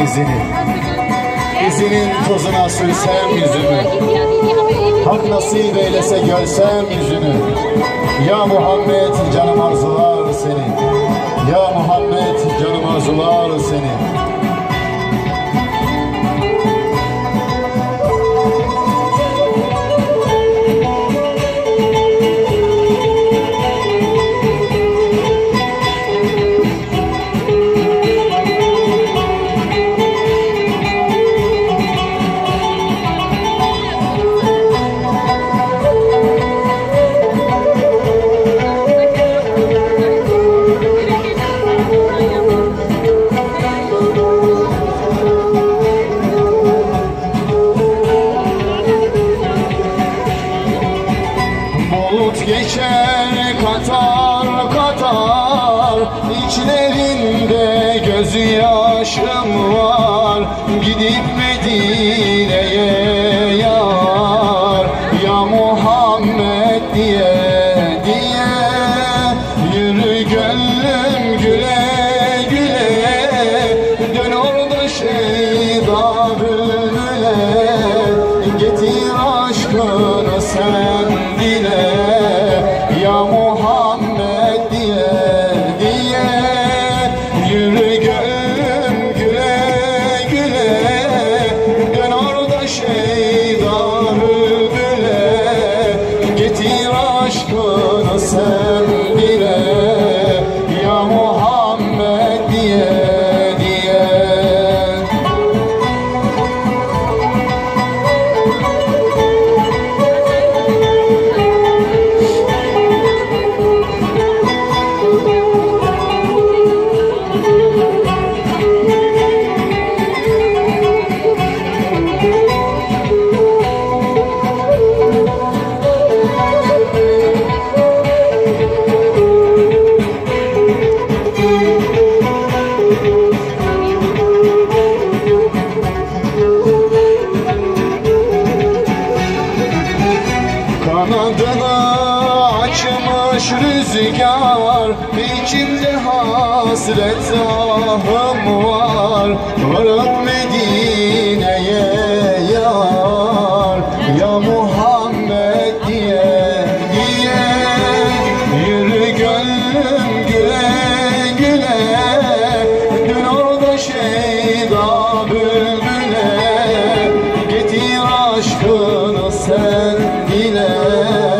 izini. İzinin tozuna sürsem yüzümü, hak nasip eylese görsem yüzünü. Ya Muhammed canım arzular seni, ya Muhammed canım arzular seni. Bulut geçer katar katar, içlerinde gözyaşım var. Gidip Medine'ye yar, ya Muhammed diye diye. Yürü gönlüm güle güle, dön orada şeyda bülbüle. Getir aşkını sen dile, ya Muhammed diye diye. Yürü gönlüm güle güle, dön orada şeyda bülbüle. Getir aşkını sen dile, ya Muhammed diye diye. Kanadını açmış rüzgar, içimde hasret ahım var. Varım Medine'ye yar, ya Muhammed diye diye. Yürü gönlüm güle güle, dön orada şeyda bülbüle. Getir aşkını sen dile,